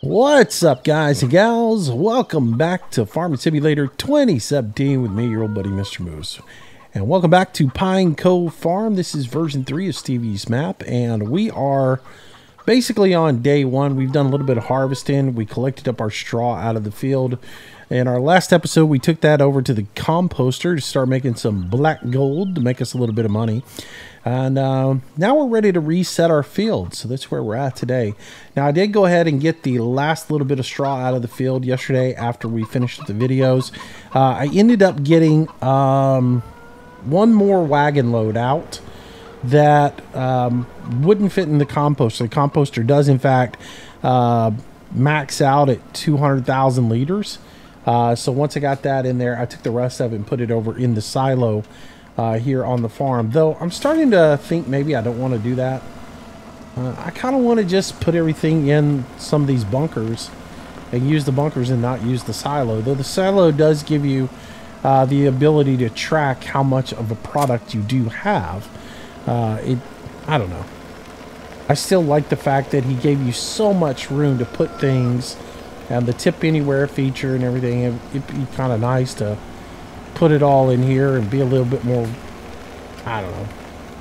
What's up, guys and gals? Welcome back to Farming Simulator 2017 with me, your old buddy, Mr. Moose. And welcome back to Pine Cove Farm. This is version 3 of Stevie's map, and we are basically on day 1. We've done a little bit of harvesting. We collected up our straw out of the field. In our last episode, we took that over to the composter to start making some black gold to make us a little bit of money. And now we're ready to reset our field. So that's where we're at today. Now, I did go ahead and get the last little bit of straw out of the field yesterday after we finished the videos. I ended up getting one more wagon load out that wouldn't fit in the composter. The composter does, in fact, max out at 200,000 liters. So once I got that in there, I took the rest of it and put it over in the silo here on the farm. Though I'm starting to think maybe I don't want to do that. I kind of want to just put everything in some of these bunkers and use the bunkers and not use the silo. Though the silo does give you the ability to track how much of a product you do have. I don't know. I still like the fact that he gave you so much room to put things, and the tip anywhere feature and everything. It'd be kind of nice to put it all in here and be a little bit more, I don't know.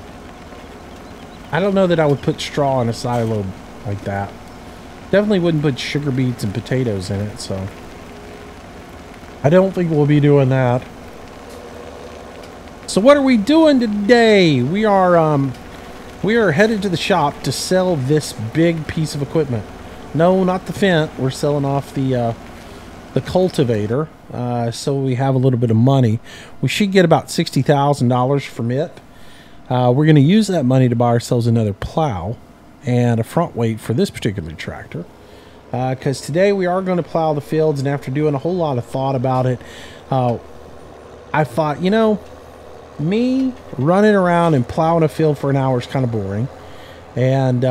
I don't know that I would put straw in a silo like that. Definitely wouldn't put sugar beets and potatoes in it, so I don't think we'll be doing that. So what are we doing today? We are headed to the shop to sell this big piece of equipment. No, not the Fendt. We're selling off the cultivator, so we have a little bit of money. We should get about $60,000 from it. We're going to use that money to buy ourselves another plow and a front weight for this particular tractor. Because today we are going to plow the fields, and after doing a whole lot of thought about it, I thought, you know, me running around and plowing a field for an hour is kind of boring. And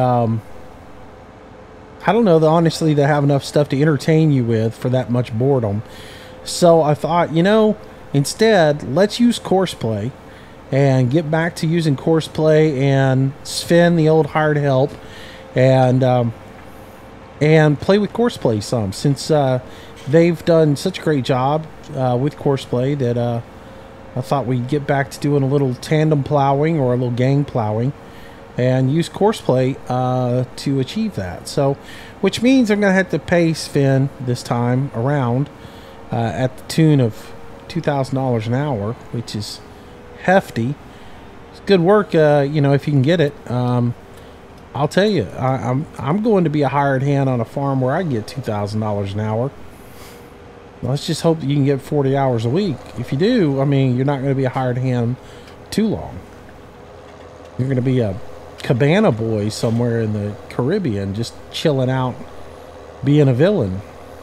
I don't know, honestly, they have enough stuff to entertain you with for that much boredom. So I thought, you know, instead, let's use Courseplay and get back to using Courseplay and Sven, the old hired help, and play with Courseplay some, since they've done such a great job with Courseplay that I thought we'd get back to doing a little tandem plowing or a little gang plowing and use Courseplay to achieve that. So, which means I'm going to have to pay Sven this time around at the tune of $2,000 an hour, which is hefty. It's good work, you know, if you can get it. I'll tell you, I'm going to be a hired hand on a farm where I get $2,000 an hour. Let's just hope that you can get 40 hours a week. If you do, I mean, you're not going to be a hired hand too long. You're going to be a cabana boy somewhere in the Caribbean, just chilling out, being a villain.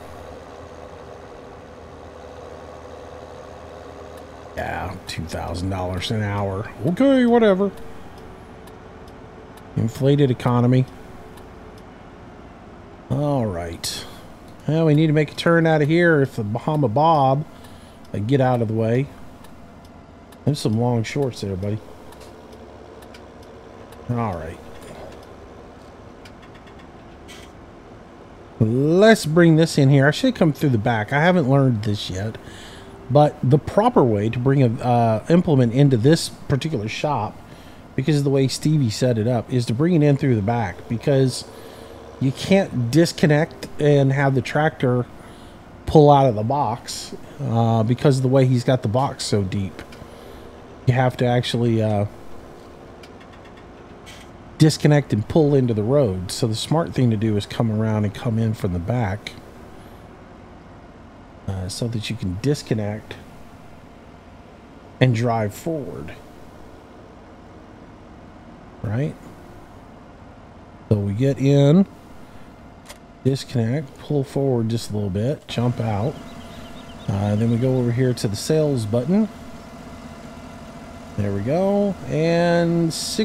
Yeah, $2,000 an hour. Okay, whatever. Inflated economy. All right. Well, we need to make a turn out of here if the Bahama Bob get out of the way. There's some long shorts there, buddy. All right. Let's bring this in here. I should come through the back. I haven't learned this yet. But the proper way to bring an implement into this particular shop, because of the way Stevie set it up, is to bring it in through the back, because you can't disconnect and have the tractor pull out of the box because of the way he's got the box so deep. You have to actually disconnect and pull into the road. So the smart thing to do is come around and come in from the back so that you can disconnect and drive forward. Right? So we get in, disconnect, pull forward just a little bit, jump out. Then we go over here to the sales button. There we go. And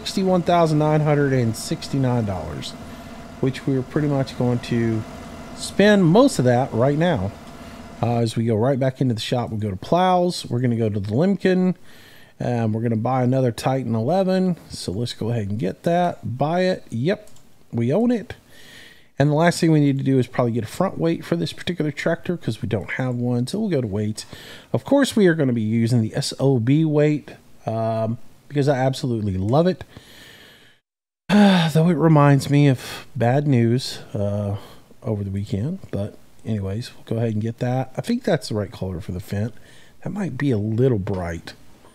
$61,969, which we're pretty much going to spend most of that right now. As we go right back into the shop, we'll go to plows. We're going to go to the Limken. We're going to buy another Titan 11. So let's go ahead and get that. Buy it. Yep. We own it. And the last thing we need to do is probably get a front weight for this particular tractor because we don't have one. So we'll go to weights. Of course, we are going to be using the SOB weight because I absolutely love it. Though it reminds me of bad news over the weekend. But anyways, we'll go ahead and get that. I think that's the right color for the Fendt. That might be a little bright.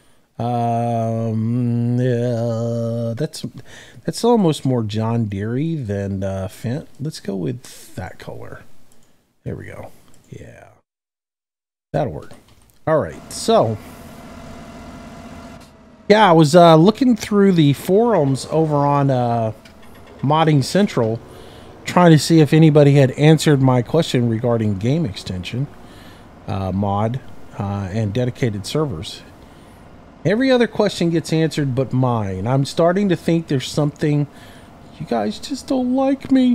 Yeah, that's almost more John Deere than Fendt. Let's go with that color. There we go. Yeah, that'll work. All right, so yeah, I was looking through the forums over on Modding Central, trying to see if anybody had answered my question regarding game extension mod and dedicated servers. Every other question gets answered but mine. I'm starting to think there's something. You guys just don't like me.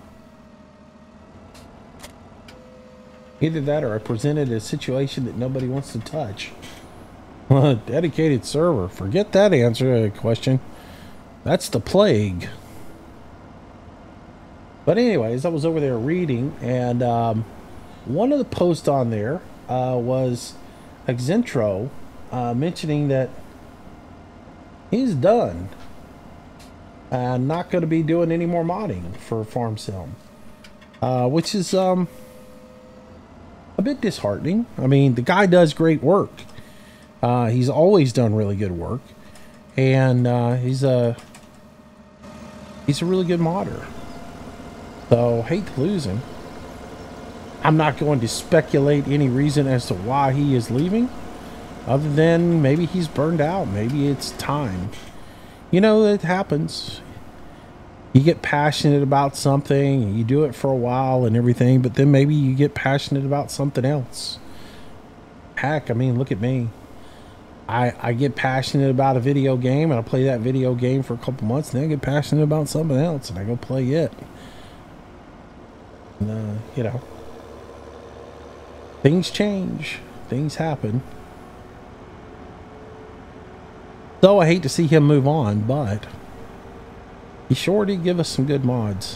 Either that or I presented a situation that nobody wants to touch. Dedicated server. Forget that answer question. That's the plague. But anyways, I was over there reading, and one of the posts on there was Exentro mentioning that he's done and not going to be doing any more modding for Farm Sim, which is a bit disheartening. I mean, the guy does great work. He's always done really good work, and he's a really good modder. So hate to lose him. I'm not going to speculate any reason as to why he is leaving, other than maybe he's burned out. Maybe it's time. You know, it happens. You get passionate about something, and you do it for a while and everything, but then maybe you get passionate about something else. Heck, I mean, look at me. I get passionate about a video game, and I play that video game for a couple months, and then I get passionate about something else, and I go play it. And, you know, things change. Things happen. So I hate to see him move on, but he sure did give us some good mods.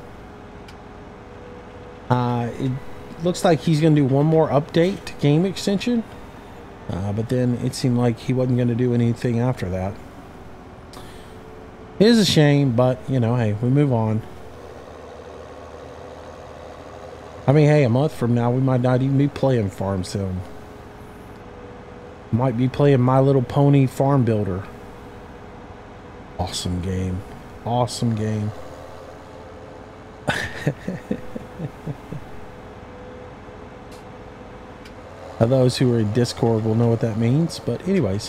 It looks like he's going to do one more update to game extension, but then it seemed like he wasn't going to do anything after that. It is a shame, but you know, hey, we move on. I mean, hey, a month from now we might not even be playing Farm Sim. Might be playing My Little Pony Farm Builder. Awesome game. Awesome game. Those who are in Discord will know what that means. But anyways.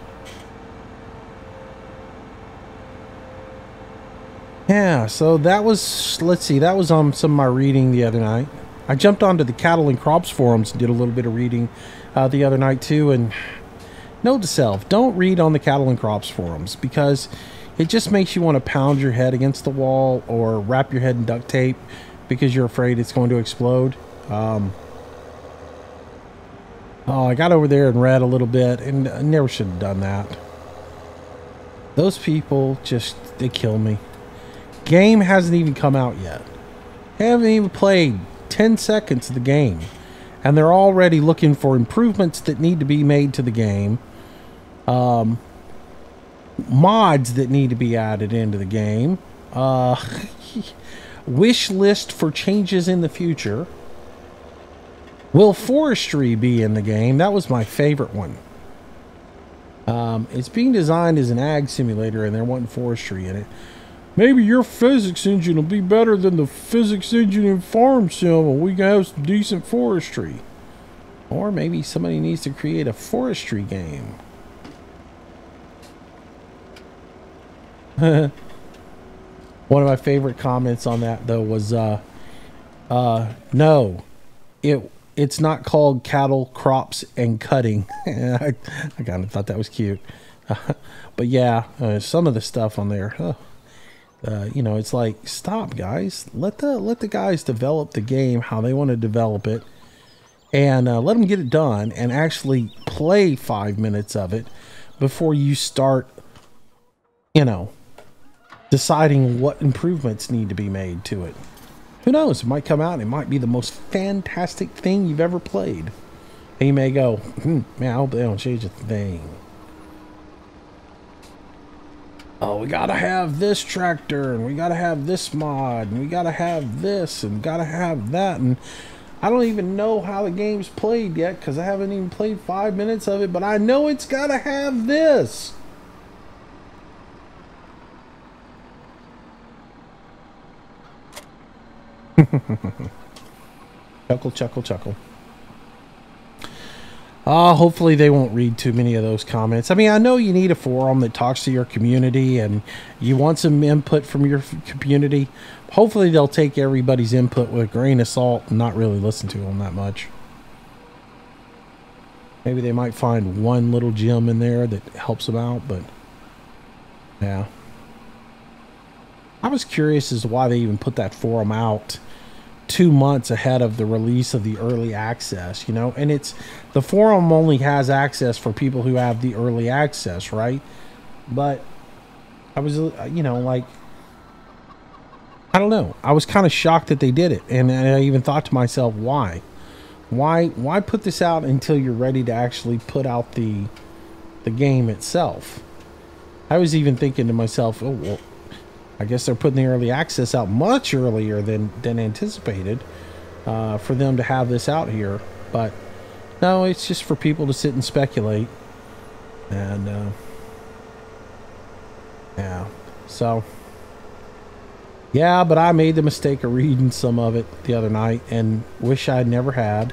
Yeah, so that was, let's see, that was some of my reading the other night. I jumped onto the Cattle and Crops forums and did a little bit of reading the other night too, and note to self, don't read on the Cattle and Crops forums because it just makes you want to pound your head against the wall or wrap your head in duct tape because you're afraid it's going to explode. Oh, I got over there and read a little bit, and I never should have done that. Those people just, they kill me. Game hasn't even come out yet. Haven't even played 10 seconds of the game, and they're already looking for improvements that need to be made to the game, mods that need to be added into the game, wish list for changes in the future. Will forestry be in the game? That was my favorite one. It's being designed as an ag simulator, and they're wanting forestry in it. Maybe your physics engine will be better than the physics engine in Farm Sim, and we can have some decent forestry. Or maybe somebody needs to create a forestry game. One of my favorite comments on that, though, was, no, it's not called Cattle, Crops, and Cutting. I kind of thought that was cute. But yeah, some of the stuff on there, you know, it's like, stop, guys. Let the guys develop the game how they want to develop it, and let them get it done and actually play 5 minutes of it before you start, you know, deciding what improvements need to be made to it. Who knows? It might come out and it might be the most fantastic thing you've ever played. And you may go, man, I hope they don't change a thing. Oh, we gotta have this tractor, and we gotta have this mod, and we gotta have this, and gotta have that, and I don't even know how the game's played yet, because I haven't even played 5 minutes of it, but I know it's gotta have this. Chuckle, chuckle, chuckle. Hopefully they won't read too many of those comments. I mean, I know you need a forum that talks to your community and you want some input from your community. Hopefully they'll take everybody's input with a grain of salt and not really listen to them that much. Maybe they might find one little gem in there that helps them out, but yeah. I was curious as to why they even put that forum out 2 months ahead of the release of the early access, you know, and it's the forum only has access for people who have the early access, right? But I was, you know, like, I don't know. I was kind of shocked that they did it, and I even thought to myself, why put this out until you're ready to actually put out the game itself? I was even thinking to myself, oh well, I guess they're putting the early access out much earlier than anticipated for them to have this out here. But no, it's just for people to sit and speculate. And yeah, so yeah, but I made the mistake of reading some of it the other night and wish I'd never had.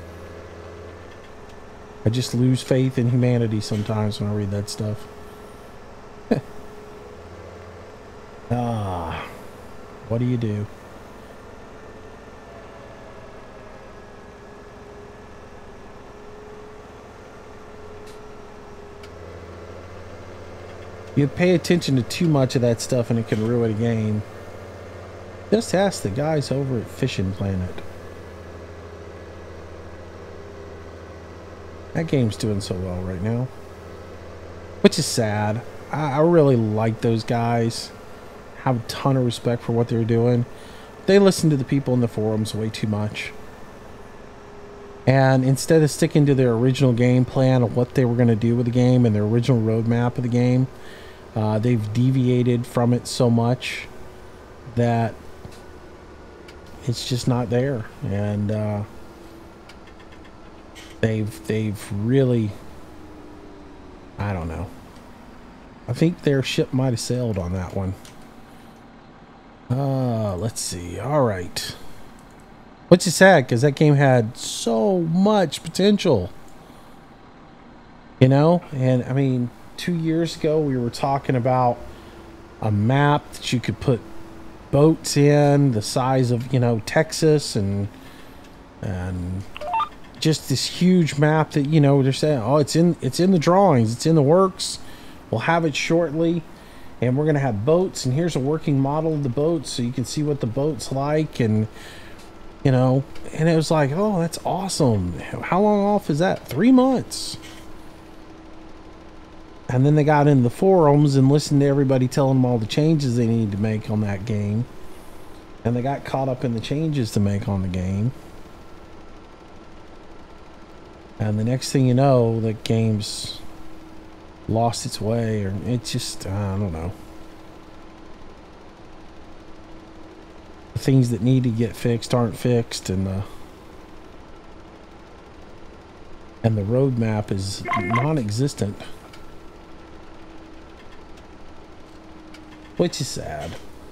I just lose faith in humanity sometimes when I read that stuff. What do you do? You pay attention to too much of that stuff and it can ruin a game. Just ask the guys over at Fishing Planet. That game's doing so well right now, which is sad. I really like those guys. Have a ton of respect for what they're doing. They listen to the people in the forums way too much. And instead of sticking to their original game plan of what they were going to do with the game and their original roadmap of the game, they've deviated from it so much that it's just not there. And they've really, I don't know. I think their ship might have sailed on that one. Let's see. All right. Which is sad because that game had so much potential. You know? And I mean, 2 years ago we were talking about a map that you could put boats in the size of, you know, Texas and just this huge map that, you know, they're saying, oh, it's in the drawings, it's in the works. We'll have it shortly. And we're going to have boats, and here's a working model of the boats so you can see what the boat's like. And, you know, and it was like, oh, that's awesome. How long off is that? 3 months. And then they got in the forums and listened to everybody telling them all the changes they need to make on that game. And they got caught up in the changes to make on the game. And the next thing you know, the game's lost its way, or it's just, I don't know. The things that need to get fixed aren't fixed, and the roadmap is non-existent, which is sad.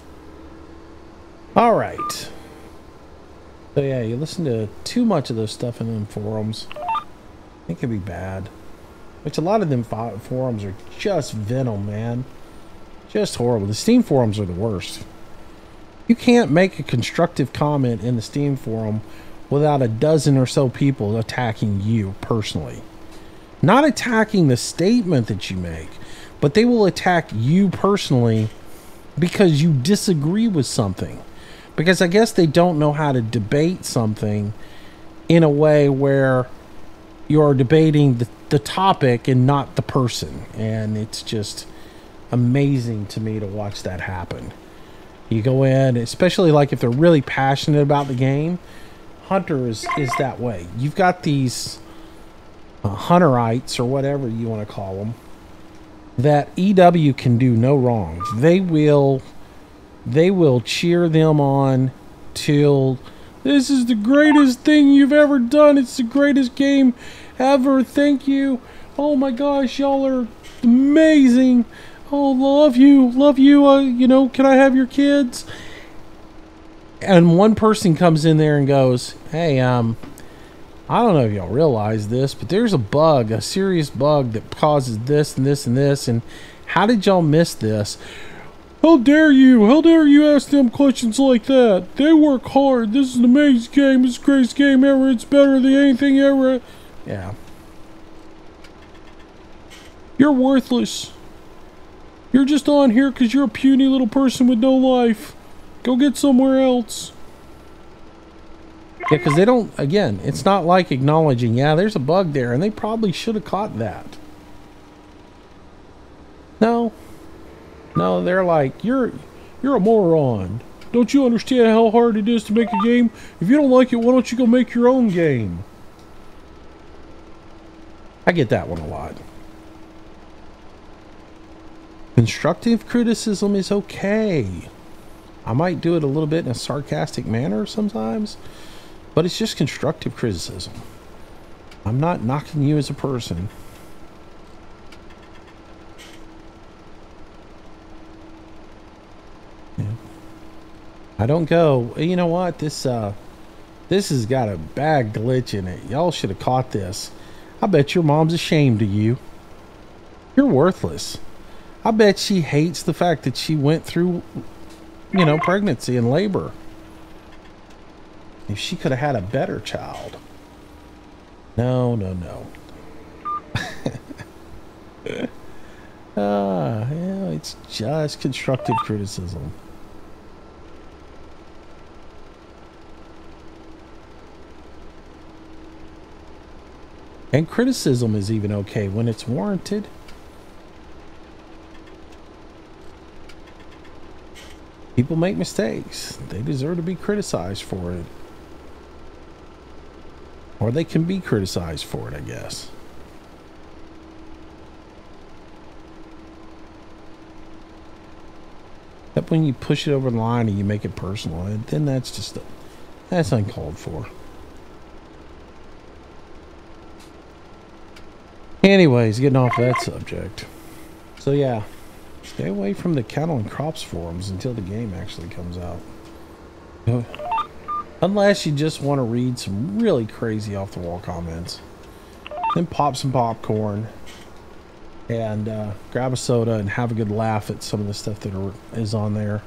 All right. So yeah, you listen to too much of those stuff in them forums, it can be bad. Which a lot of them forums are just venom, man. Just horrible. The Steam forums are the worst. You can't make a constructive comment in the Steam forum without a dozen or so people attacking you personally. Not attacking the statement that you make, but they will attack you personally because you disagree with something. Because I guess they don't know how to debate something in a way where you're debating the topic and not the person. And it's just amazing to me to watch that happen. You go in, especially like if they're really passionate about the game. Hunter is that way. You've got these Hunterites or whatever you want to call them that EW can do no wrong. They will cheer them on till this is the greatest thing you've ever done. It's the greatest game ever. Thank you. Oh my gosh, y'all are amazing. Oh, love you. You know, can I have your kids? And one person comes in there and goes, hey, I don't know if y'all realize this, but there's a bug, a serious bug that causes this and this and this. And how did y'all miss this? How dare you? How dare you ask them questions like that? They work hard. This is an amazing game. It's the greatest game ever. It's better than anything ever. Yeah. You're worthless. You're just on here because you're a puny little person with no life. Go get somewhere else. Yeah, because they don't, again, it's not like acknowledging, yeah, there's a bug there, and they probably should have caught that. No, they're like, you're a moron. Don't you understand how hard it is to make a game? If you don't like it, why don't you go make your own game? I get that one a lot. Constructive criticism is okay. I might do it a little bit in a sarcastic manner sometimes, but it's just constructive criticism. I'm not knocking you as a person. Yeah. I don't go, you know what, this has got a bad glitch in it. Y'all should have caught this. I bet your mom's ashamed of you. You're worthless. I bet she hates the fact that she went through, you know, pregnancy and labor. If she could have had a better child. No. Yeah, it's just constructive criticism. And criticism is even okay when it's warranted. People make mistakes. They deserve to be criticized for it. Or they can be criticized for it, I guess. Except when you push it over the line and you make it personal, and then that's uncalled for. Anyways, getting off that subject. So yeah, stay away from the cattle and crops forums until the game actually comes out. Unless you just want to read some really crazy off-the-wall comments. Then pop some popcorn and grab a soda and have a good laugh at some of the stuff that is on there.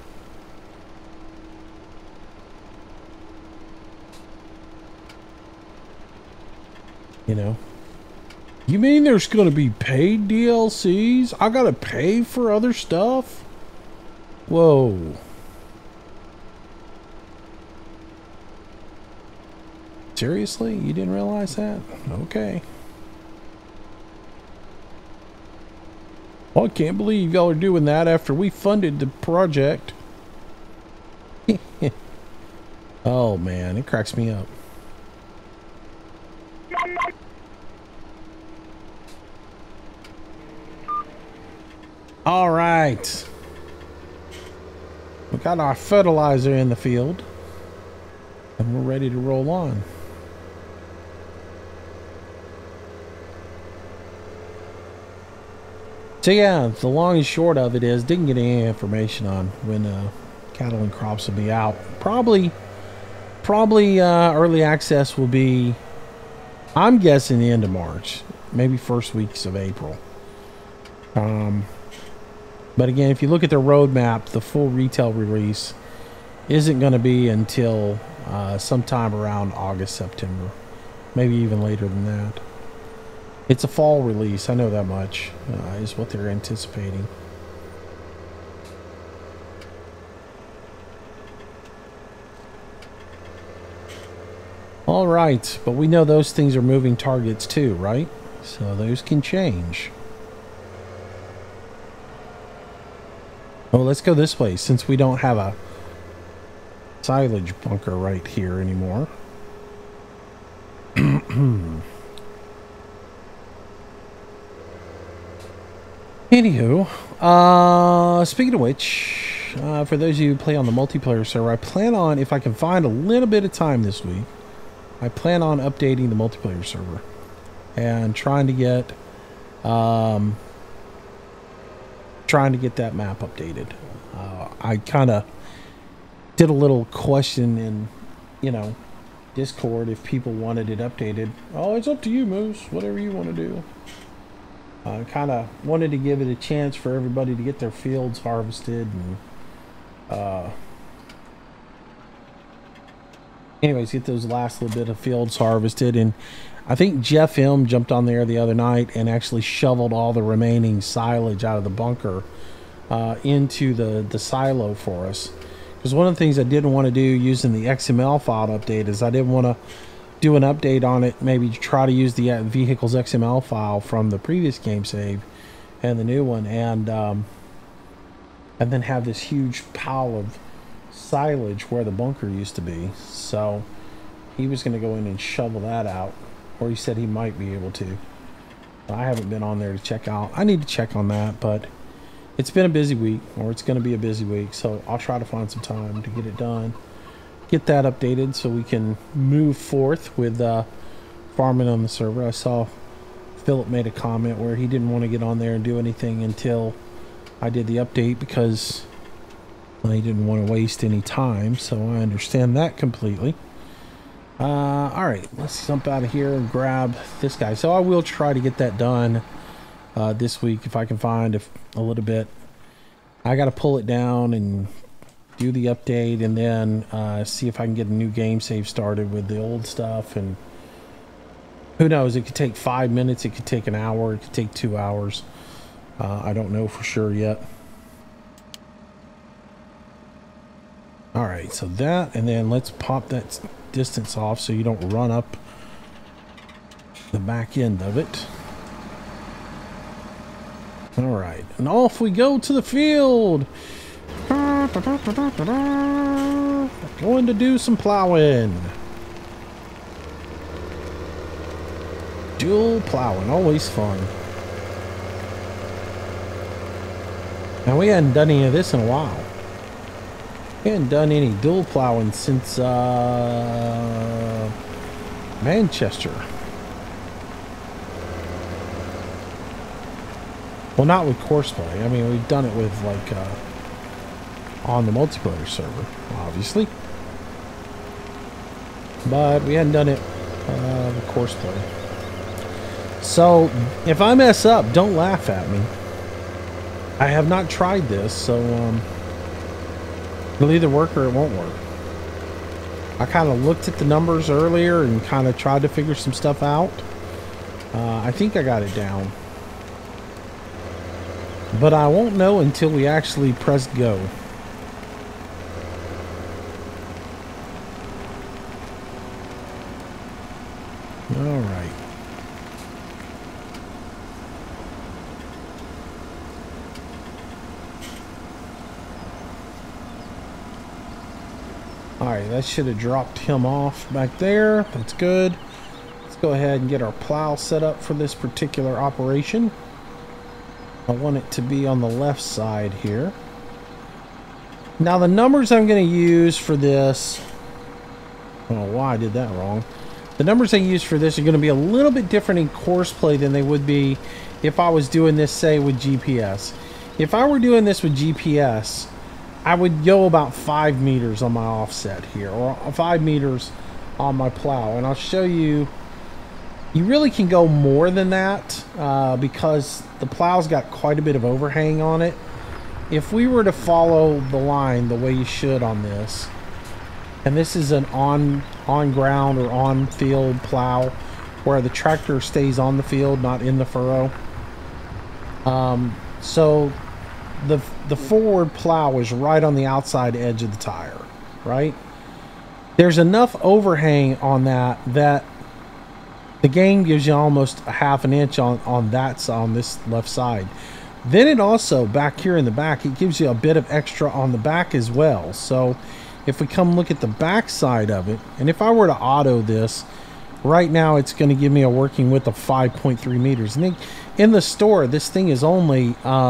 You know? You mean there's going to be paid DLCs? I got to pay for other stuff? Whoa. Seriously? You didn't realize that? Okay. Well, I can't believe y'all are doing that after we funded the project. Oh, man. It cracks me up. All right. We got our fertilizer in the field. And we're ready to roll on. So yeah, the long and short of it is, didn't get any information on when cattle and crops will be out. Probably early access will be, I'm guessing, the end of March, maybe first weeks of April. But again, if you look at their roadmap, the full retail release isn't going to be until sometime around August, September, maybe even later than that. It's a fall release, I know that much, is what they're anticipating. All right, but we know those things are moving targets too, right? So those can change. Oh, let's go this way, since we don't have silage bunker right here anymore. Anywho, speaking of which, for those of you who play on the multiplayer server, I plan on, if I can find a little bit of time this week, I plan on updating the multiplayer server and trying to get that map updated. I kind of did a little question in, Discord if people wanted it updated. Oh, it's up to you, Moose. Whatever you want to do. I kind of wanted to give it a chance for everybody to get their fields harvested and anyways, get those last little bit of fields harvested. And I think Jeff M jumped on there the other night and actually shoveled all the remaining silage out of the bunker into the silo for us. Because one of the things I didn't want to do using the XML file update is I didn't want to do an update on it, maybe try to use the vehicle's XML file from the previous game save and the new one, and then have this huge pile of silage where the bunker used to be. So he was going to go in and shovel that out, or he said he might be able to. I haven't been on there to check out. I need to check on that, but it's been a busy week, or it's going to be a busy week, so I'll try to find some time to get it done. Get that updated so we can move forth with farming on the server. I saw Philip made a comment where he didn't want to get on there and do anything until I did the update because he didn't want to waste any time, so I understand that completely. Alright, let's jump out of here and grab this guy. So I will try to get that done this week if I can find a little bit. I got to pull it down and do the update, and then see if I can get a new game save started with the old stuff. And who knows, it could take 5 minutes, it could take an hour, it could take 2 hours. I don't know for sure yet. Alright, so that, and then let's pop that distance off so you don't run up the back end of it. Alright, and off we go to the field. Going to do some plowing. Dual plowing, always fun. Now we hadn't done any of this in a while. We hadn't done any dual plowing since Manchester. Well, not with courseplay. I mean, we've done it with like on the multiplayer server, obviously, but we hadn't done it with courseplay. So if I mess up, don't laugh at me. I have not tried this, so it'll either work or it won't work. I kind of looked at the numbers earlier and kind of tried to figure some stuff out. I think I got it down, but I won't know until we actually press go. All right. All right, that should have dropped him off back there. That's good. Let's go ahead and get our plow set up for this particular operation. I want it to be on the left side here. Now the numbers I'm going to use for this, I don't know why I did that wrong. The numbers I use for this are going to be a little bit different in courseplay than they would be if I was doing this, say, with GPS. If I were doing this with GPS, I would go about 5 meters on my offset here, or 5 meters on my plow. And I'll show you, you really can go more than that because the plow's got quite a bit of overhang on it. If we were to follow the line the way you should on this, and this is an on ground or on field plow where the tractor stays on the field, not in the furrow. So the forward plow is right on the outside edge of the tire, right? There's enough overhang on that the game gives you almost a half an inch on this left side. Then it also, back here in the back, it gives you a bit of extra on the back as well. So if we come look at the back side of it, and if I were to auto this, right now it's going to give me a working width of 5.3 meters. And in the store, this thing is only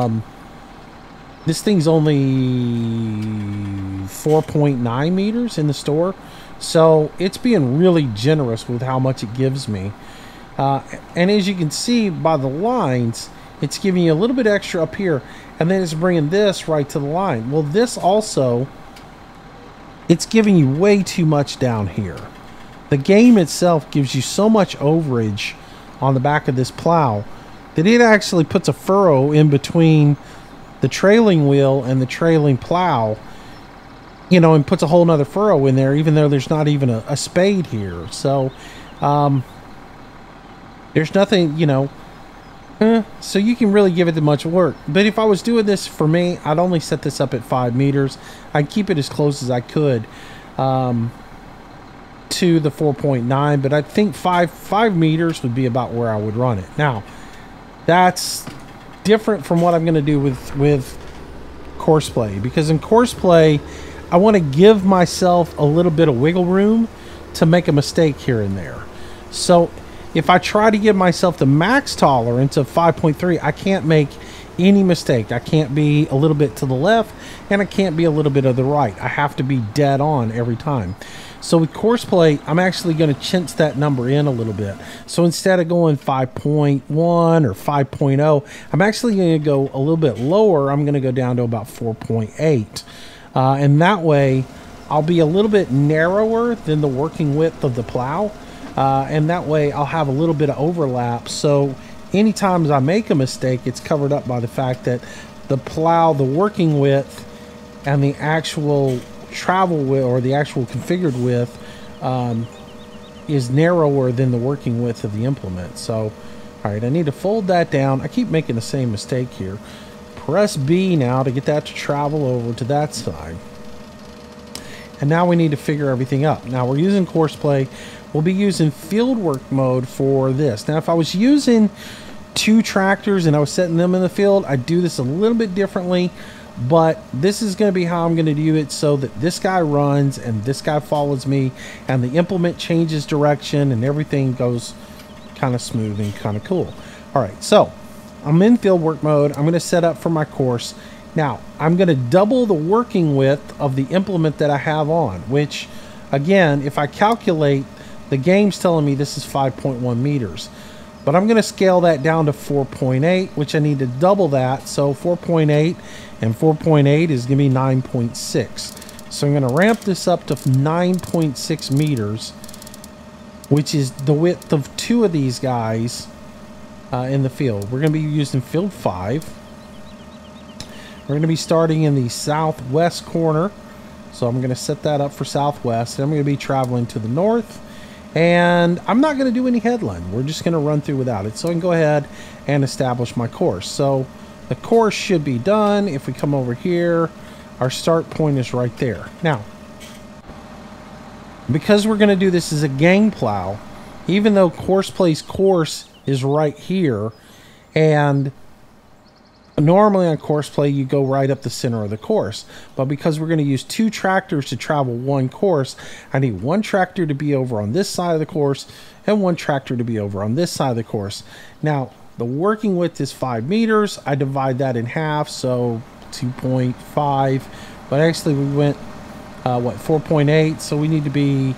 4.9 meters in the store. So it's being really generous with how much it gives me. And as you can see by the lines, it's giving you a little bit extra up here, and then it's bringing this right to the line. Well, this also, it's giving you way too much down here. The game itself gives you so much overage on the back of this plow that it actually puts a furrow in between the trailing wheel and the trailing plow, you know, and puts a whole nother furrow in there, even though there's not even a spade here. So there's nothing, you know, so you can really give it that much work. But if I was doing this for me, I'd only set this up at 5 meters. I'd keep it as close as I could to the 4.9, but I think 5 meters would be about where I would run it. Now, that's different from what I'm going to do with course play, because in course play, I want to give myself a little bit of wiggle room to make a mistake here and there. So if I try to give myself the max tolerance of 5.3, I can't make any mistake. I can't be a little bit to the left, and I can't be a little bit of the right. I have to be dead on every time. So with course play, I'm actually going to chintz that number in a little bit. So instead of going 5.1 or 5.0, I'm actually going to go a little bit lower. I'm going to go down to about 4.8. And that way, I'll be a little bit narrower than the working width of the plow. And that way I'll have a little bit of overlap. So anytime I make a mistake, it's covered up by the fact that the plow, the working width, and the actual travel width, or the actual configured width, is narrower than the working width of the implement. So, all right, I need to fold that down. I keep making the same mistake here. Press B now to get that to travel over to that side. And now we need to figure everything up. Now we're using course play. We'll be using fieldwork mode for this. Now, if I was using 2 tractors and I was setting them in the field, I'd do this a little bit differently. But this is going to be how I'm going to do it, so that this guy runs and this guy follows me, and the implement changes direction and everything goes kind of smooth and kind of cool. All right, so I'm in fieldwork mode. I'm going to set up for my course. Now, I'm going to double the working width of the implement that I have on, which, again, if I calculate, the game's telling me this is 5.1 meters. But I'm going to scale that down to 4.8, which I need to double that. So 4.8 and 4.8 is going to be 9.6. So I'm going to ramp this up to 9.6 meters, which is the width of 2 of these guys in the field. We're going to be using field 5. We're going to be starting in the southwest corner. So I'm going to set that up for southwest. And I'm going to be traveling to the north. And I'm not going to do any headland. We're just going to run through without it. So I can go ahead and establish my course. So the course should be done. If we come over here, our start point is right there. Now, because we're going to do this as a gang plow, even though course play's course is right here, and normally on course play you go right up the center of the course, but because we're going to use 2 tractors to travel 1 course, I need 1 tractor to be over on this side of the course and 1 tractor to be over on this side of the course. Now the working width is 5 meters. I divide that in half, so 2.5, but actually we went 4.8, so we need to be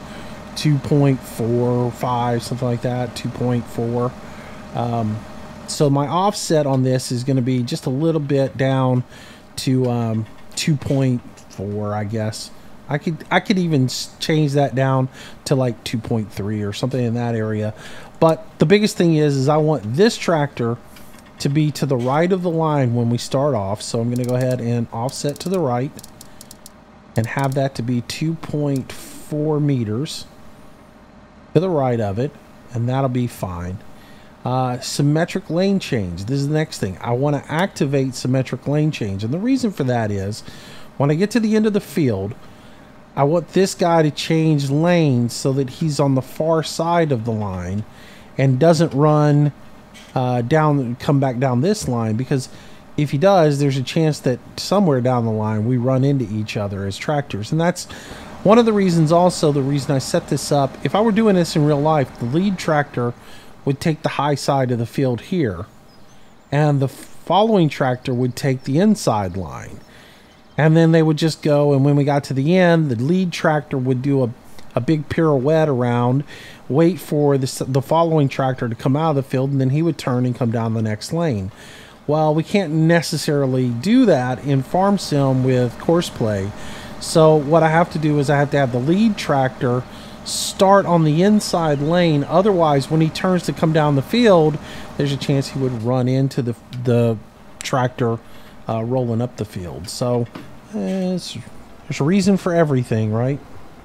2.45, something like that, 2.4. So my offset on this is going to be just a little bit down to 2.4, I guess. I could even change that down to like 2.3 or something in that area. But the biggest thing is I want this tractor to be to the right of the line when we start off. So I'm going to go ahead and offset to the right and have that to be 2.4 meters to the right of it, and that'll be fine. Symmetric lane change. This is the next thing. I want to activate symmetric lane change. And the reason for that is when I get to the end of the field, I want this guy to change lanes so that he's on the far side of the line and doesn't run come back down this line, because if he does, there's a chance that somewhere down the line we run into each other as tractors. And that's One of the reasons also, the reason I set this up, if I were doing this in real life, the lead tractor would take the high side of the field here, and the following tractor would take the inside line. And then they would just go, and when we got to the end, the lead tractor would do a big pirouette around, wait for the following tractor to come out of the field, and then he would turn and come down the next lane. Well, we can't necessarily do that in Farm Sim with Courseplay. So what I have to do is I have to have the lead tractor start on the inside lane. Otherwise, when he turns to come down the field, there's a chance he would run into the tractor rolling up the field. So there's a reason for everything, right?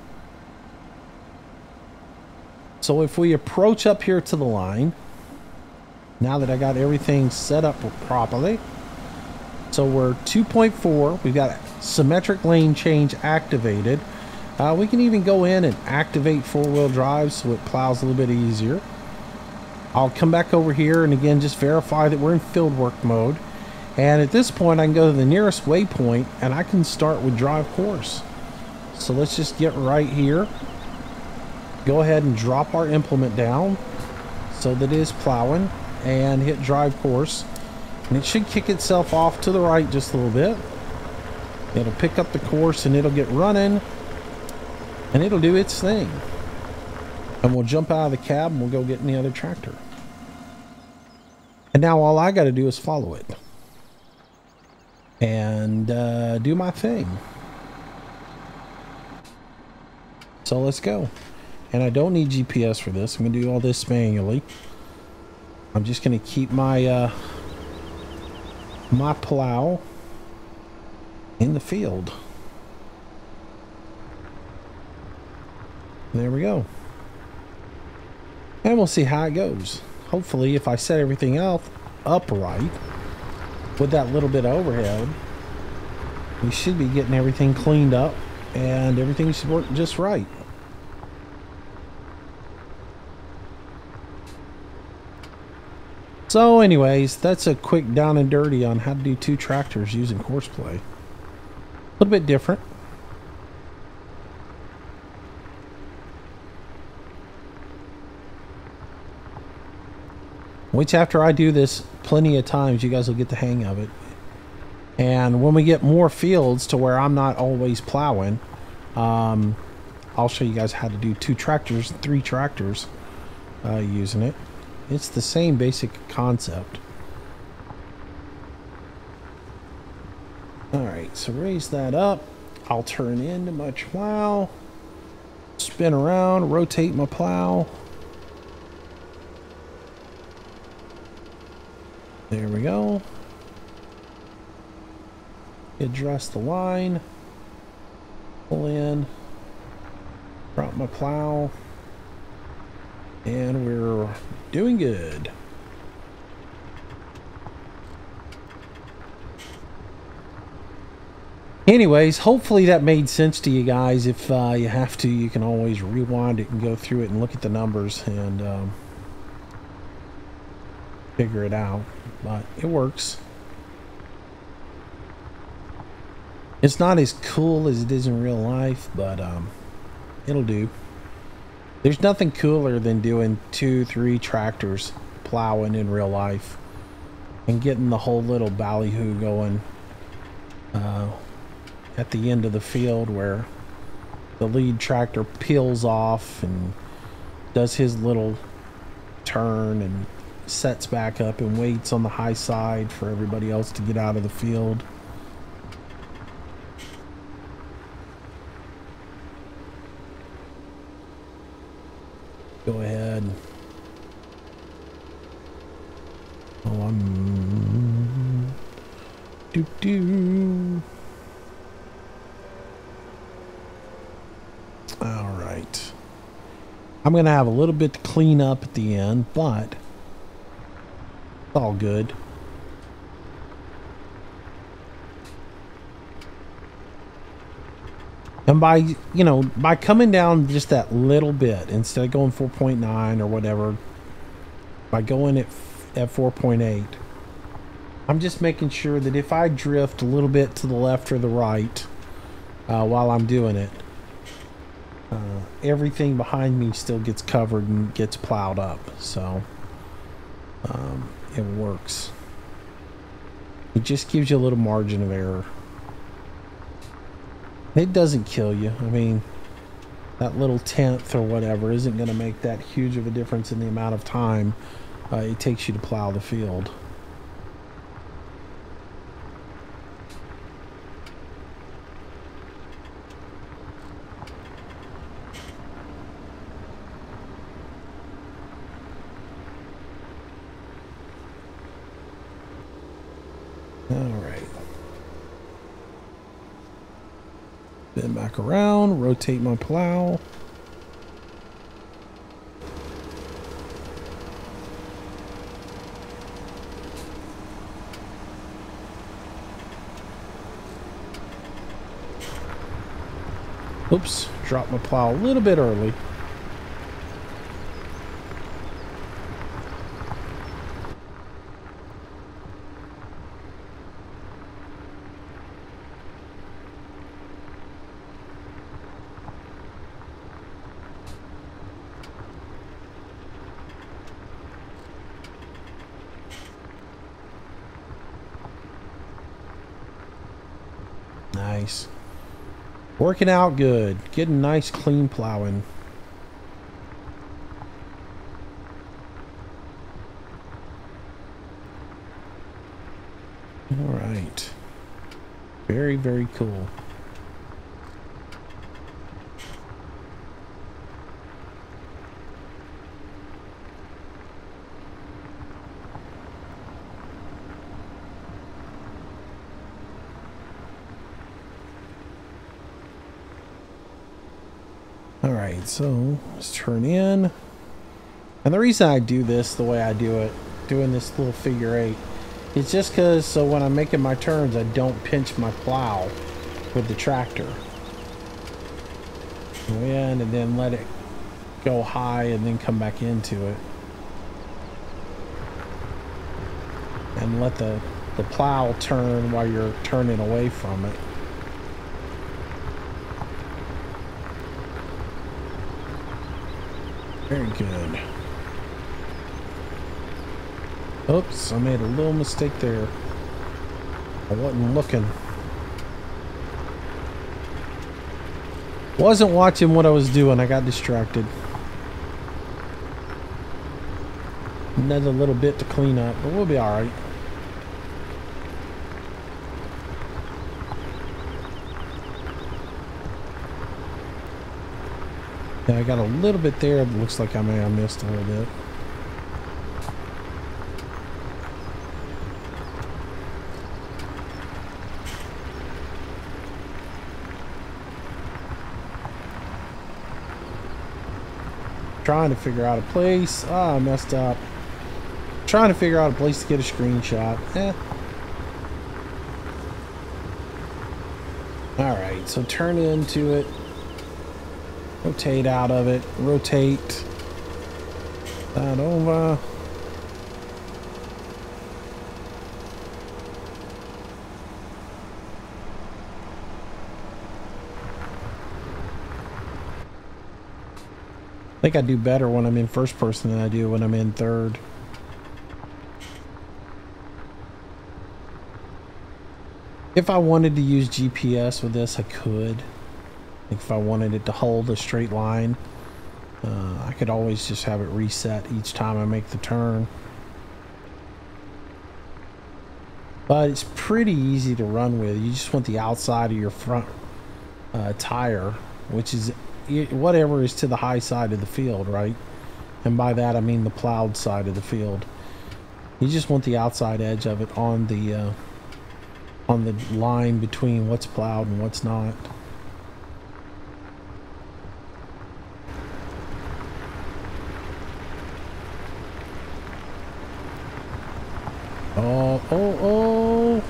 So if we approach up here to the line, now that I got everything set up properly, so we're 2.4, we've got symmetric lane change activated. We can even go in and activate four-wheel drive so it plows a little bit easier. I'll come back over here and again just verify that we're in fieldwork mode. And at this point I can go to the nearest waypoint and I can start with drive course. So let's just get right here. Go ahead and drop our implement down so that it is plowing and hit drive course. And it should kick itself off to the right just a little bit. It'll pick up the course and it'll get running and it'll do its thing. And we'll jump out of the cab and we'll go get in the other tractor. And now all I got to do is follow it and do my thing. So let's go. And I don't need GPS for this. I'm going to do all this manually. I'm just going to keep my my plow in the field. There we go. And we'll see how it goes. Hopefully, if I set everything else up right, with that little bit of overhead, we should be getting everything cleaned up and everything should work just right. So anyways, that's a quick down and dirty on how to do two tractors using Courseplay. A little bit different. Which after I do this plenty of times, you guys will get the hang of it. And when we get more fields to where I'm not always plowing, I'll show you guys how to do two tractors, three tractors using it. It's the same basic concept. Alright, so raise that up. I'll turn into my plow, spin around, rotate my plow. There we go. Address the line. Pull in. Drop my plow. And we're doing good. Anyways, hopefully that made sense to you guys. If you have to, you can always rewind it and go through it and look at the numbers and figure it out. But it works. It's not as cool as it is in real life, but it'll do. There's nothing cooler than doing 2-3 tractors plowing in real life and getting the whole little ballyhoo going at the end of the field where the lead tractor peels off and does his little turn and sets back up and waits on the high side for everybody else to get out of the field. Go ahead. Oh, I'm all right. I'm gonna have a little bit to clean up at the end, but it's all good. And by, you know, by coming down just that little bit, instead of going 4.9 or whatever, by going at 4.8, I'm just making sure that if I drift a little bit to the left or the right while I'm doing it, everything behind me still gets covered and gets plowed up, so it works. It just gives you a little margin of error. It doesn't kill you. I mean, that little tenth or whatever isn't going to make that huge of a difference in the amount of time it takes you to plow the field. Spin back around, rotate my plow. Oops, dropped my plow a little bit early. Nice. Working out good. Getting nice clean plowing. All right. Very, very cool. Alright, so let's turn in. And the reason I do this the way I do it, doing this little figure eight, is just because so when I'm making my turns, I don't pinch my plow with the tractor. Go in and then let it go high and then come back into it. And let the plow turn while you're turning away from it. Very good. Oops, I made a little mistake there. I wasn't looking. Wasn't watching what I was doing. I got distracted. Another little bit to clean up, but we'll be all right. Yeah, I got a little bit there. It looks like I may have missed a little bit. Trying to figure out a place. Ah, I messed up. Trying to figure out a place to get a screenshot. Alright, so turn into it. Rotate out of it. Rotate that over. I think I do better when I'm in first person than I do when I'm in third. If I wanted to use GPS with this, I could. If I wanted it to hold a straight line, I could always just have it reset each time I make the turn. But it's pretty easy to run with. You just want the outside of your front tire, which is whatever is to the high side of the field, right? And by that I mean the plowed side of the field. You just want the outside edge of it on the line between what's plowed and what's not. Oh.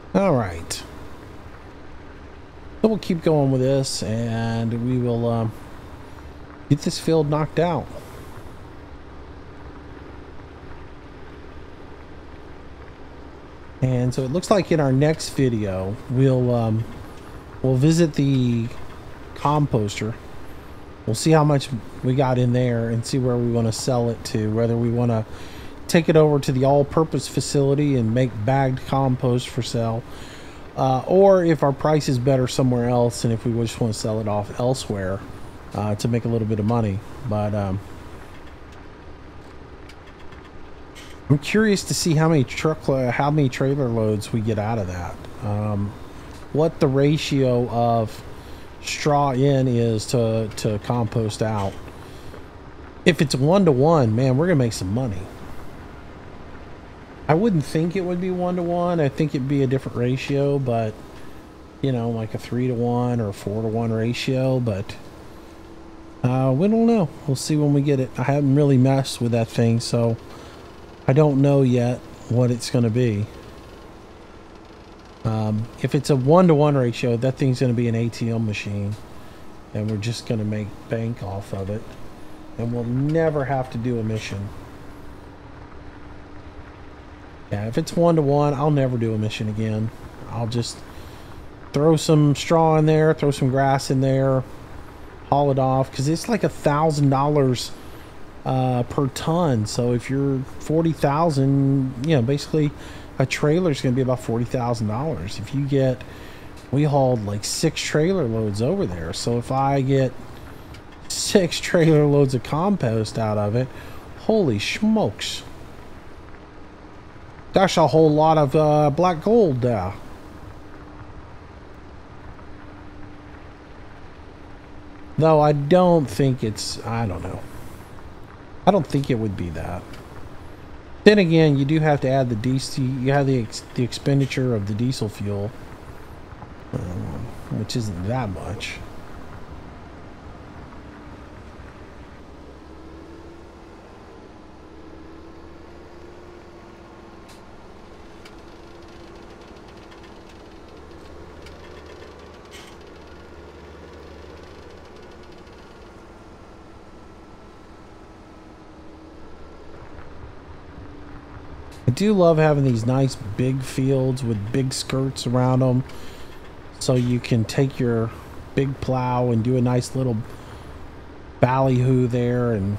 All right. So we'll keep going with this, and we will get this field knocked out. And so it looks like in our next video, we'll visit the composter. We'll see how much we got in there and see where we want to sell it to, whether we want to take it over to the all-purpose facility and make bagged compost for sale, or if our price is better somewhere else, and if we just want to sell it off elsewhere to make a little bit of money. But I'm curious to see how many trailer loads we get out of that. What the ratio of straw in is to compost out. If it's 1-to-1, man, we're gonna make some money. I wouldn't think it would be 1-to-1. I think it'd be a different ratio, but you know, like a 3-to-1 or a 4-to-1 ratio. But we don't know. We'll see when we get it. I haven't really messed with that thing, so I don't know yet what it's going to be. If it's a 1-to-1 ratio, that thing's going to be an ATM machine, and we're just going to make bank off of it, and we'll never have to do a mission. Yeah, if it's 1-to-1, I'll never do a mission again. I'll just throw some straw in there, throw some grass in there, haul it off, because it's like $1,000 per ton. So if you're 40,000, you know, basically a trailer is going to be about $40,000. If you get, we hauled like 6 trailer loads over there. So if I get 6 trailer loads of compost out of it, holy smokes. That's a whole lot of black gold there. Though I don't think it's, I don't know. I don't think it would be that. Then again, you do have to add the diesel. You have the expenditure of the diesel fuel, which isn't that much. I do love having these nice big fields with big skirts around them, so you can take your big plow and do a nice little ballyhoo there and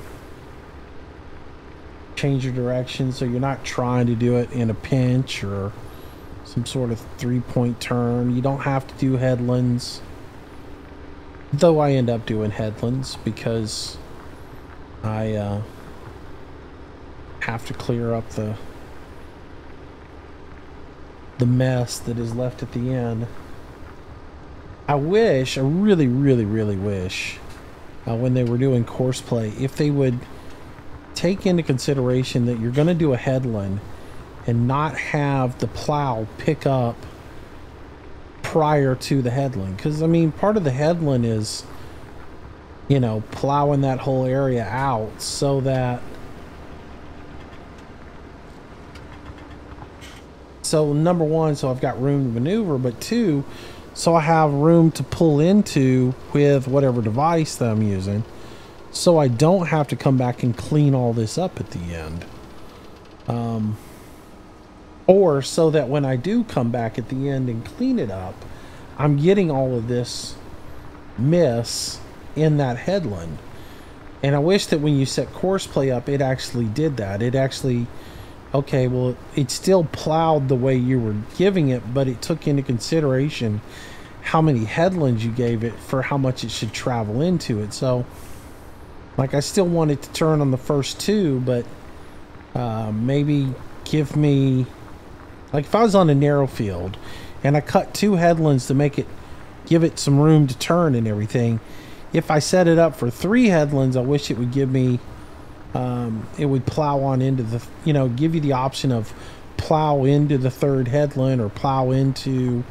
change your direction, so you're not trying to do it in a pinch or some sort of 3-point turn. You don't have to do headlands, though I end up doing headlands because I have to clear up the mess that is left at the end. I wish, I really wish, when they were doing course play, if they would take into consideration that you're going to do a headland and not have the plow pick up prior to the headland. Because I mean, part of the headland is, you know, plowing that whole area out so that, so number one, so I've got room to maneuver, but two, so I have room to pull into with whatever device that I'm using, so I don't have to come back and clean all this up at the end. Or so that when I do come back at the end and clean it up, I'm getting all of this miss in that headland. And I wish that when you set course play up, it actually did that. It actually, okay, well, it still plowed the way you were giving it, but it took into consideration how many headlands you gave it for how much it should travel into it. So, like, I still want it to turn on the first two, but maybe give me, like, if I was on a narrow field and I cut 2 headlands to make it, give it some room to turn and everything, if I set it up for 3 headlands, I wish it would give me, it would plow on into the, you know, give you the option of plow into the 3rd headland or plow into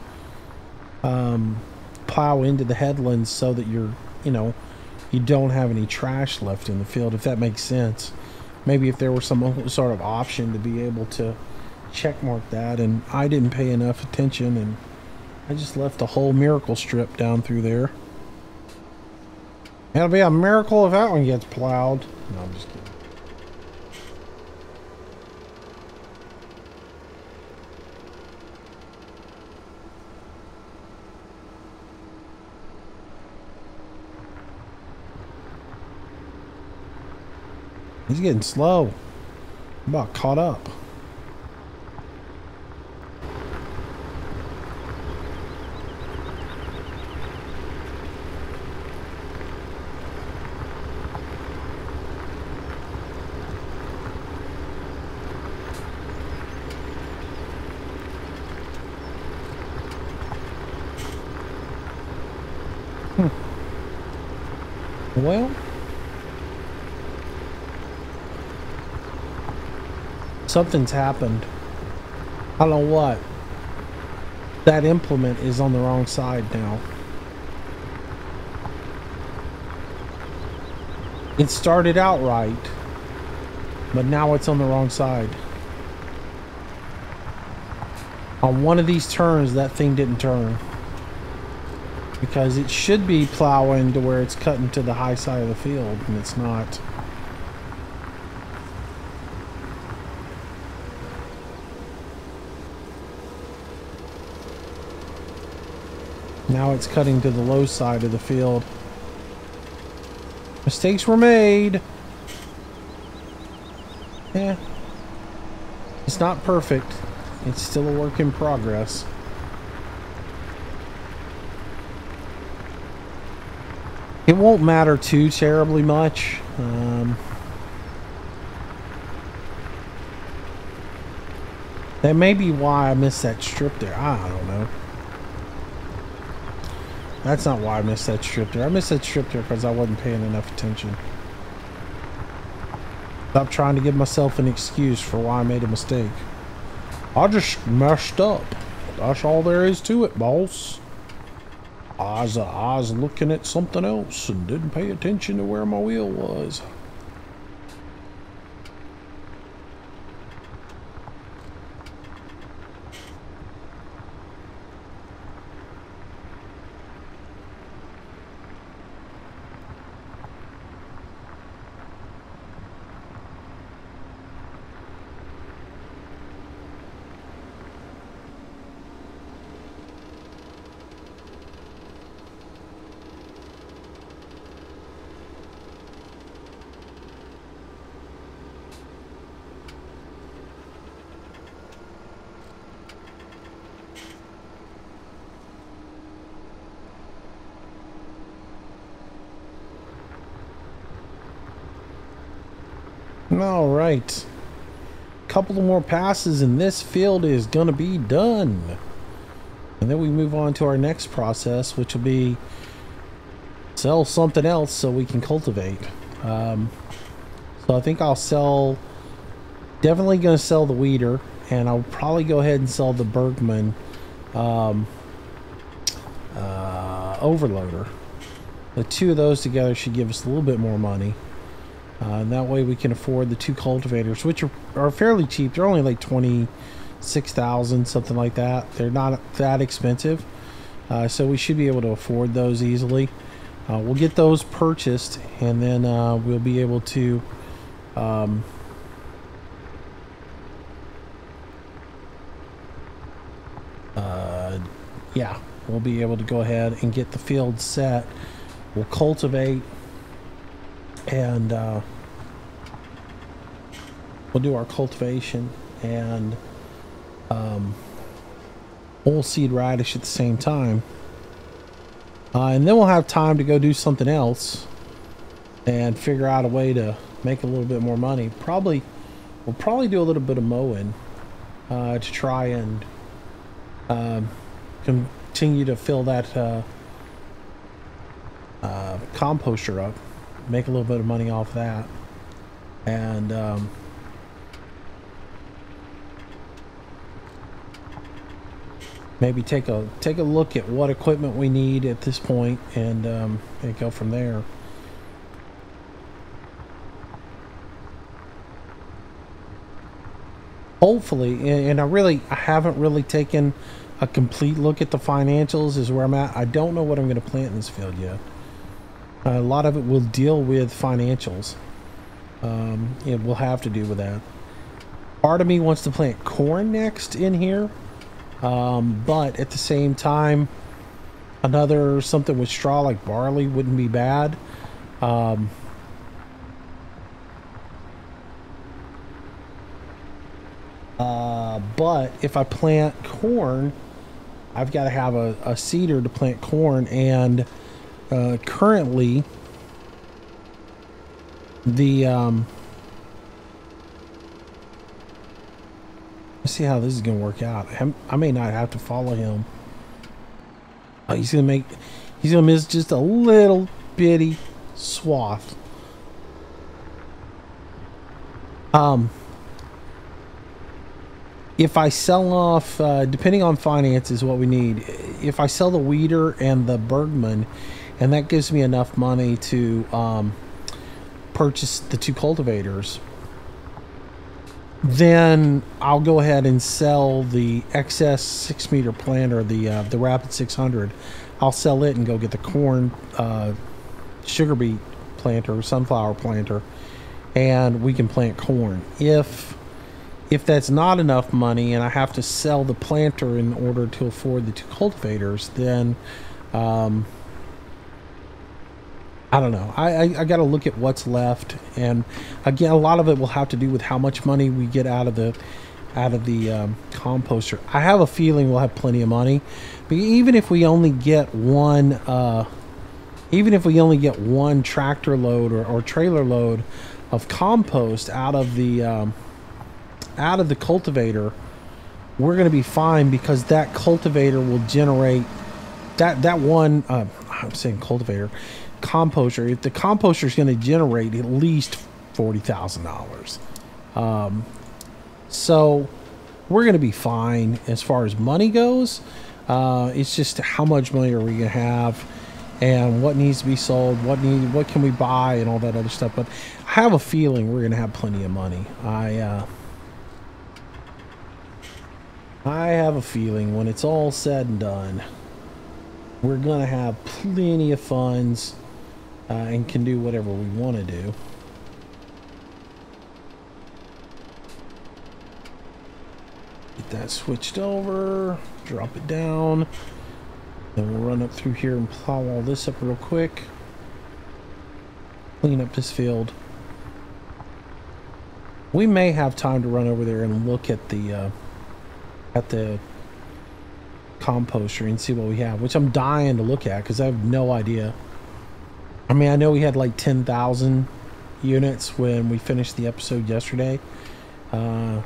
the headlands so that you're, you know, you don't have any trash left in the field, if that makes sense. Maybe if there were some sort of option to be able to check mark that, and I didn't pay enough attention, and I just left a whole miracle strip down through there. It'll be a miracle if that one gets plowed. No, I'm just kidding. He's getting slow. I'm about caught up. Well, something's happened. I don't know what. That implement is on the wrong side now. It started out right, but now it's on the wrong side. On one of these turns, that thing didn't turn. Because it should be plowing to where it's cutting to the high side of the field, and it's not. Now it's cutting to the low side of the field. Mistakes were made. Yeah. It's not perfect. It's still a work in progress. It won't matter too terribly much. That may be why I missed that strip there. I don't know. That's not why I missed that strip there. I missed that strip there because I wasn't paying enough attention. Stop trying to give myself an excuse for why I made a mistake. I just messed up. That's all there is to it, boss. I was looking at something else and didn't pay attention to where my wheel was. All right, couple of more passes and this field is gonna be done, and then we move on to our next process, which will be sell something else so we can cultivate. So I think I'll definitely gonna sell the weeder, and I'll probably go ahead and sell the Bergman overloader. The two of those together should give us a little bit more money. And that way we can afford the two cultivators, which are fairly cheap. They're only like 26,000, something like that. They're not that expensive. So we should be able to afford those easily. We'll get those purchased, and then we'll be able to yeah, we'll be able to go ahead and get the field set. We'll cultivate, and we'll do our cultivation, and we'll seed radish at the same time, and then we'll have time to go do something else and figure out a way to make a little bit more money. We'll probably do a little bit of mowing to try and continue to fill that composter up, make a little bit of money off that, and maybe take a look at what equipment we need at this point, and go from there. hopefully, and I haven't really taken a complete look at the financials is where I'm at. I don't know what I'm going to plant in this field yet. A lot of it will deal with financials. It will have to do with that. Part of me wants to plant corn next in here, but at the same time, another something with straw like barley wouldn't be bad. But if I plant corn, I've got to have a seeder to plant corn, and currently the let's see how this is going to work out. I may not have to follow him. He's gonna miss just a little bitty swath. If I sell off, depending on finances, what we need, if I sell the Weeder and the Bergman, and that gives me enough money to purchase the 2 cultivators, then I'll go ahead and sell the XS 6-meter planter, the Rapid 600. I'll sell it and go get the corn, sugar beet planter, sunflower planter, and we can plant corn. If that's not enough money and I have to sell the planter in order to afford the 2 cultivators, then I don't know. I got to look at what's left, and again, a lot of it will have to do with how much money we get out of the composter. I have a feeling we'll have plenty of money, but even if we only get one tractor load or trailer load of compost out of the cultivator, we're going to be fine, because that cultivator will generate that one. I'm saying cultivator. Composter. If the composter is going to generate at least $40,000, so we're going to be fine as far as money goes. It's just how much money are we going to have, and what needs to be sold, what can we buy, and all that other stuff. But I have a feeling we're going to have plenty of money. I have a feeling when it's all said and done, we're going to have plenty of funds. And can do whatever we want to do. Get that switched over, drop it down, then we'll run up through here and plow all this up real quick. Clean up this field. We may have time to run over there and look at the composter and see what we have, which I'm dying to look at because I have no idea. I mean, I know we had like 10,000 units when we finished the episode yesterday, and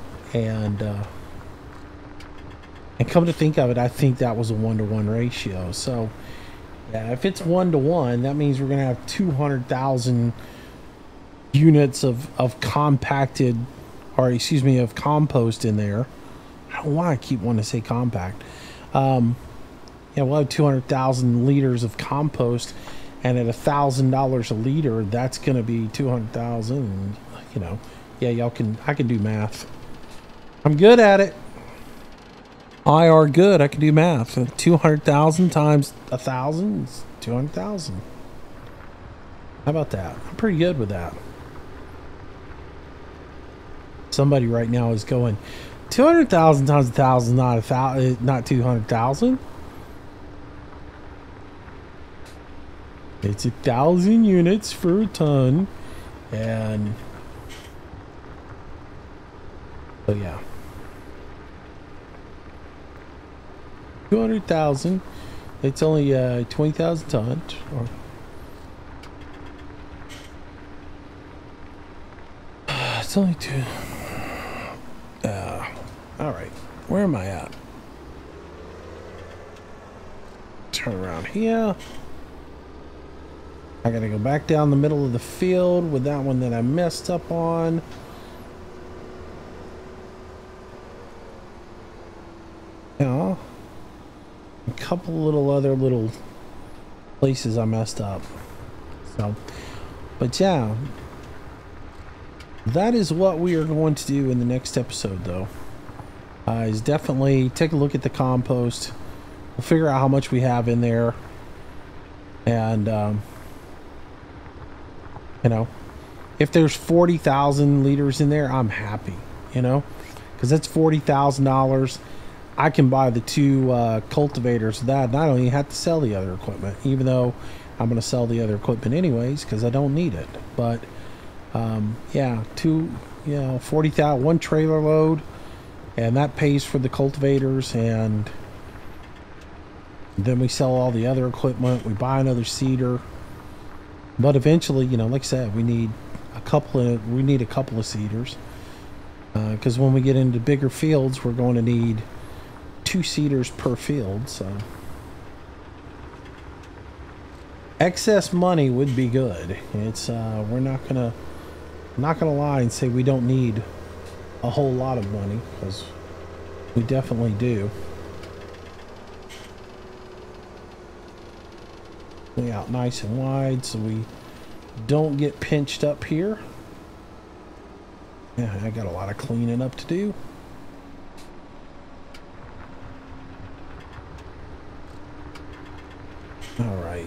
come to think of it, I think that was a 1-to-1 ratio. So, yeah, if it's 1-to-1, that means we're gonna have 200,000 units of compacted, or excuse me, of compost in there. I don't know why I keep wanting to say compact. Yeah, we'll have 200,000 liters of compost. And at $1,000 a liter, that's going to be 200,000. You know, yeah, I can do math. I'm good at it. IR good. I can do math. 200,000 times 1,000 is 200,000. How about that? I'm pretty good with that. Somebody right now is going, 200,000 times 1,000, not 200,000. It's 1,000 units for a ton, and so yeah, 200,000. It's only 20,000 tons. Or it's only 2. All right, where am I at? Turn around here. I gotta go back down the middle of the field with that one that I messed up on. Yeah. A couple other little places I messed up. So, but yeah. That is what we are going to do in the next episode, though. is definitely take a look at the compost. We'll figure out how much we have in there, and you know, if there's 40,000 liters in there, I'm happy, you know, because that's $40,000. I can buy the 2 cultivators of that, and I don't even have to sell the other equipment, even though I'm going to sell the other equipment anyways because I don't need it. But yeah, 40,000, 1 trailer load, and that pays for the cultivators, and then we sell all the other equipment. We buy another seeder, but eventually, you know, like I said, we need a couple of seeders, because when we get into bigger fields, we're going to need 2 seeders per field. So excess money would be good. It's we're not gonna lie and say we don't need a whole lot of money, because we definitely do. Lay out nice and wide so we don't get pinched up here. Yeah, I got a lot of cleaning up to do. All right.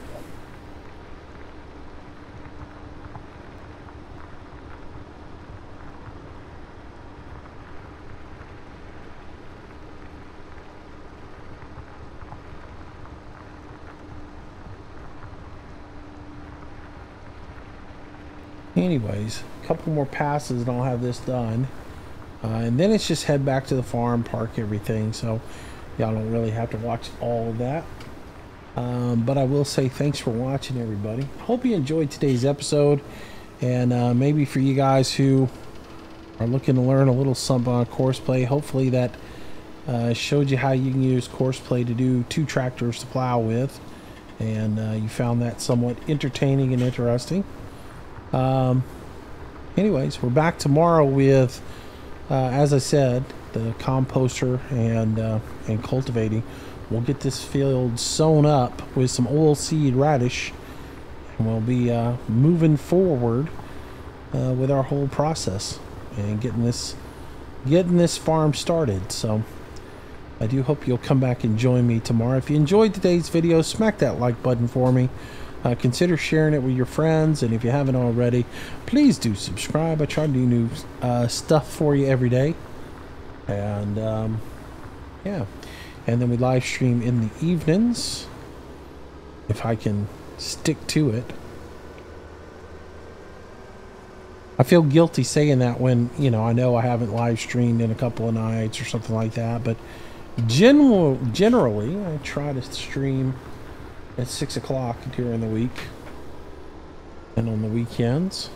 Anyways, a couple more passes and I'll have this done, and then it's just head back to the farm, park everything, so y'all don't really have to watch all of that. But I will say thanks for watching, everybody. Hope you enjoyed today's episode, and maybe for you guys who are looking to learn a little something on Courseplay, hopefully that showed you how you can use Courseplay to do 2 tractors to plow with, and you found that somewhat entertaining and interesting. Anyways, we're back tomorrow with, as I said, the composter and cultivating. We'll get this field sown up with some oilseed radish, and we'll be moving forward with our whole process and getting this farm started. So I do hope you'll come back and join me tomorrow. If you enjoyed today's video, smack that like button for me. Consider sharing it with your friends, and if you haven't already, please do subscribe. I try to do new stuff for you every day, and yeah, and then we live stream in the evenings if I can stick to it. I feel guilty saying that when, you know, I know I haven't live streamed in a couple of nights or something like that, but generally I try to stream at 6 o'clock during the week and on the weekends.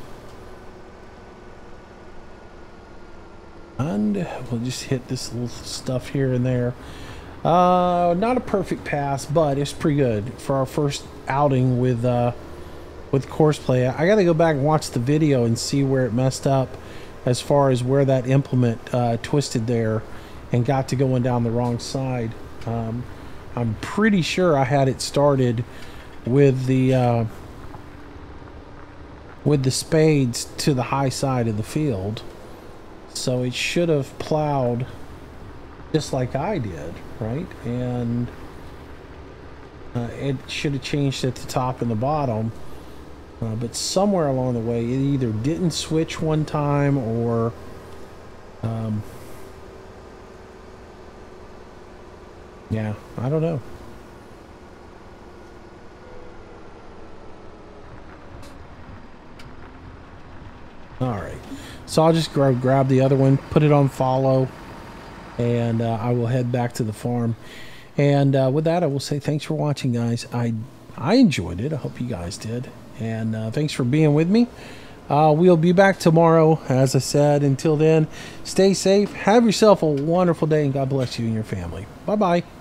And we'll just hit this little stuff here and there. Not a perfect pass, but it's pretty good for our first outing with Courseplay. I gotta go back and watch the video and see where it messed up as far as where that implement twisted there and got to going down the wrong side. I'm pretty sure I had it started with the spades to the high side of the field, so it should have plowed just like I did, right? And it should have changed at the top and the bottom, but somewhere along the way it either didn't switch one time or yeah, I don't know. Alright, so I'll just grab the other one, put it on follow, and I will head back to the farm. And with that, I will say thanks for watching, guys. I enjoyed it. I hope you guys did. And thanks for being with me. We'll be back tomorrow, as I said. Until then, stay safe. Have yourself a wonderful day, and God bless you and your family. Bye-bye.